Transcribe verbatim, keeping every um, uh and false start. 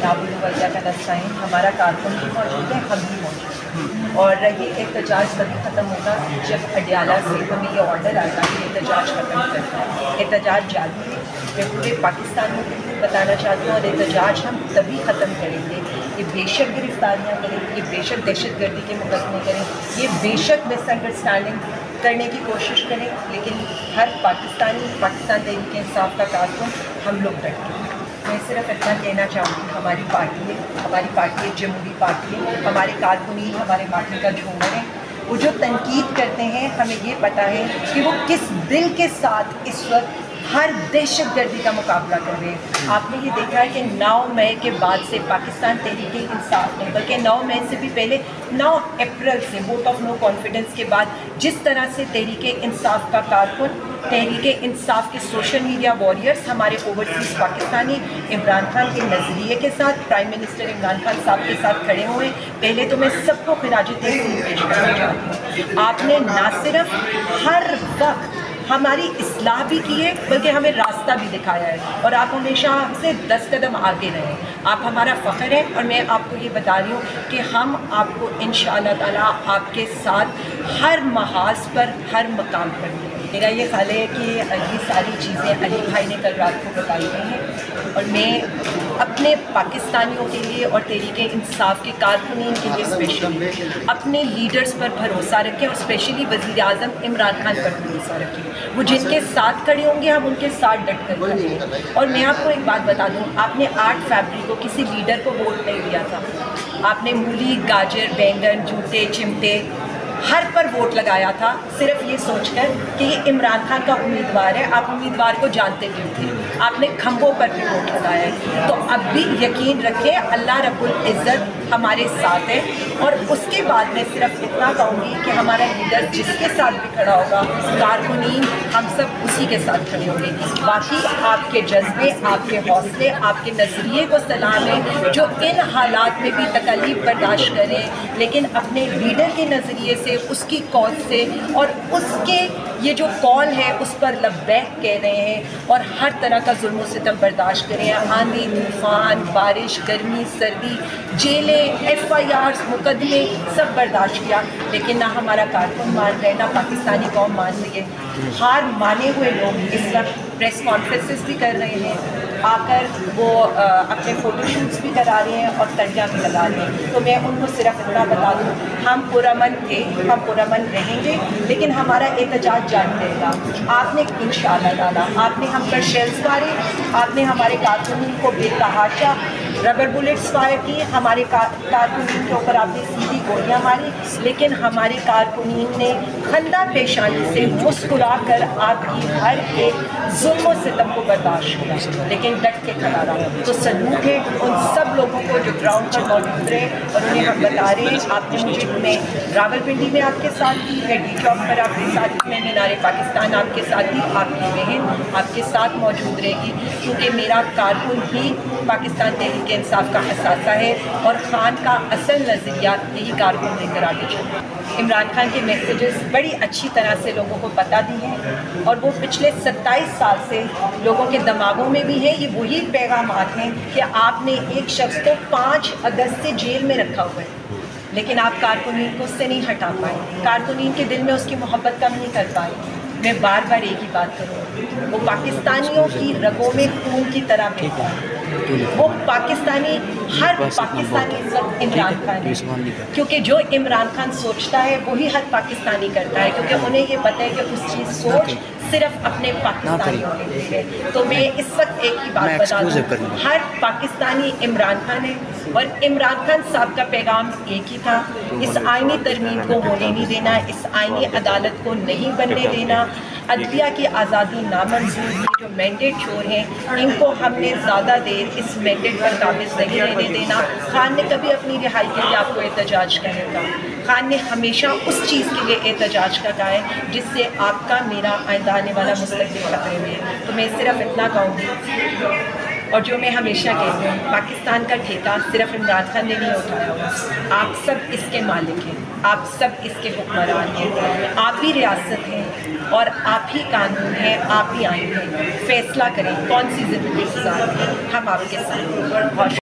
नाबुदु व इय्याका नस्तईन, हमारा कारकुन भी मौजूद है, हम भी मौजूद हैं। और ये एहतजाज तभी ख़त्म होगा जब अडियाला से हमें ये ऑर्डर आएगा कि एहतजाज ख़त्म करना है। एहतजाज जारी है, मैं पूरे पाकिस्तानियों को बताना चाहती हूँ, और एहतजाज हम तभी ख़त्म करेंगे, ये बेशक गिरफ्तारियाँ करें, ये बेशक दहशत गर्दी के मुकदमे करें, ये बेशक मिसअंडरस्टैंडिंग करने की कोशिश करें, लेकिन हर पाकिस्तानी पाकिस्तान तहरीक इंसाफ का कारकुन हम लोग डटे। मैं सिर्फ इतना कहना चाहूँगी, हमारी पार्टी है, हमारी पार्टी एक जमहूरी पार्टी है, हमारे कारकुनी हमारे माथे का झूमर है। वो जो तनकीद करते हैं, हमें ये पता है कि वो किस दिल के साथ इस वक्त हर दहशत गर्दी का मुकाबला कर रहे हैं। आपने ये देखा है कि नौ मई के बाद से पाकिस्तान तहरीक इंसाफ ने, बल्कि नौ मई से भी पहले नौ अप्रैल से वोट ऑफ नो कॉन्फिडेंस के बाद जिस तरह से तहरीक इंसाफ का कारकुन, तहरीक इंसाफ के सोशल मीडिया वॉरियर्स हमारे ओवरसीज़ पाकिस्तानी इमरान खान के नज़रिए के साथ, प्राइम मिनिस्टर इमरान खान साहब के साथ खड़े हुए, पहले तो मैं सबको खिराज तहसीन पेश करना चाहती हूँ। आपने ना सिर्फ हर वक्त हमारी इस्लाह भी की है, बल्कि हमें रास्ता भी दिखाया है, और आप हमेशा हमसे दस कदम आगे रहें। आप हमारा फ़ख्र है, और मैं आपको ये बता रही हूँ कि हम आपको इंशाअल्लाह ताला आपके साथ हर महाज पर, हर मकाम पर मिलेंगे। मेरा ये ख्याल है कि ये सारी चीज़ें अली भाई ने कल रात को बताई गई हैं, और मैं अपने पाकिस्तानियों के लिए और तहरीक इंसाफ के कारकुनीन के लिए स्पेशली अपने लीडर्स पर भरोसा रखें, और स्पेशली वज़ीर आज़म इमरान खान पर भरोसा रखें। वो जिनके साथ खड़े होंगे, हम उनके साथ डट कर खड़े हैं। और मैं आपको एक बात बता दूं, आपने आठ फरवरी को किसी लीडर को वोट नहीं दिया था, आपने मूली, गाजर, बैंगन, जूते, चिमटे हर पर वोट लगाया था, सिर्फ ये सोचकर कि ये इमरान खान का उम्मीदवार है। आप उम्मीदवार को जानते भी थे, आपने खंभों पर भी वोट लगाया है। तो अब भी यकीन रखें, अल्लाह रब्बुल इज़्ज़त हमारे साथ है। और उसके बाद मैं सिर्फ इतना कहूँगी कि हमारा लीडर जिसके साथ भी खड़ा होगा, कारकुनीन हम सब उसी के साथ खड़े होंगे। बाकी आपके जज्बे, आपके हौसले, आपके नज़रिए को सलाम है, जो इन हालात में भी तकलीफ बर्दाश्त करें, लेकिन अपने लीडर के नज़रिए से, उसकी कौज से, और उसके ये जो कॉल है उस पर लब्बैक कह रहे हैं, और हर तरह का जुल्म सितम बर्दाश्त करें। आंधी, तूफ़ान, बारिश, गर्मी, सर्दी, जेलें, एफ आई आर, मुकदमे सब बर्दाश्त किया, लेकिन ना हमारा कारकुन मान रहे, ना पाकिस्तानी कौम मान रही है। हार माने हुए लोग इस वक्त प्रेस कॉन्फ्रेंसेस भी कर रहे हैं, आकर वो आ, अपने फ़ोटोशूट्स भी करा रहे हैं और तर्जा भी लगा रहे हैं। तो मैं उनको सिर्फ इतना बता दूँ, हम पुरअमन थे, हम पुरअमन रहेंगे, लेकिन हमारा एहतजाज जारी रहेगा। आपने इंशाअल्लाह ताला आपने हम पर शेल्स मारे, आपने हमारे कारकुनीन को बेतहाशा रबर बुलेट्स फायर की, हमारे कारकुनीन के ऊपर आपने सीधी गोलियां मारी, लेकिन हमारे कारकुनीन ने खंदा पेशानी से मुस्कुरा कर आपकी हर एक जुल्म सितम को बर्दाश्त किया, लेकिन डट के खड़ा रहा। तो सलूट है उन सब लोगों को जो ग्राउंड पर मौजूद रहे, और उन्हें हम बता रहे हैं, आपने मुझे मैं रावलपिंडी में आपके साथ थी, मैं डी चौक पर आपके साथ थी, मैं मीनारे पाकिस्तान आपके साथ थी, आपकी बहन आपके साथ मौजूद रहेगी, क्योंकि मेरा कारकुन ही पाकिस्तान तहरीक इंसाफ का असासा है, और खान का असल नज़रिया यही कारकुन लेकर आगे चले। इमरान खान के मैसेजेस बड़ी अच्छी तरह से लोगों को बता दी हैं, और वो पिछले सत्ताईस साल से लोगों के दिमागों में भी है। ये वही पैगामात हैं कि आपने एक शख्स को पाँच अगस्त से जेल में रखा हुआ है, लेकिन आप कारकुनीन को उससे नहीं हटा पाए, कारकुनीन के दिल में उसकी मोहब्बत कम नहीं कर पाए। मैं बार बार एक ही बात करूँ, वो पाकिस्तानियों की रगों में खून की तरह बहता है, वो पाकिस्तानी, हर पाकिस्तानी इस वक्त इमरान खान है, क्योंकि जो इमरान खान सोचता है वही हर पाकिस्तानी करता है, क्योंकि उन्हें ये पता है कि उसकी सोच सिर्फ अपने पाकिस्तानियों के लिए है। तो मैं इस वक्त एक ही बात बता दूँ, हर पाकिस्तानी इमरान खान है, और इमरान खान साहब का पैगाम एक ही था, इस आईनी तरमीम को होने नहीं देना, इस आईनी अदालत को नहीं बनने देना, अदलिया की आज़ादी नामंजूर, जो मैंडेट चोर हैं इनको हमने ज़्यादा देर इस मैंडेट पर काबिज नहीं रहने देना। खान ने कभी अपनी रिहाई के लिए आपको एहतजाज करने का, खान ने हमेशा उस चीज़ के लिए एहतजाज का कहा है जिससे आपका मेरा आइंदा आने वाला मुस्तकबिल खतरे में है। तो मैं सिर्फ इतना कहूँगी, और जो मैं हमेशा कहती हूँ, पाकिस्तान का ठेका सिर्फ इमरान खान ने नहीं उठाया हुआ, आप सब इसके मालिक हैं, आप सब इसके हुक्मरान हैं, आप ही रियासत हैं और आप ही कानून हैं, आप ही आइन हैं। फैसला करें कौन सी ज़िंदगी गुजारनी है, हम आपके साथ हैं। और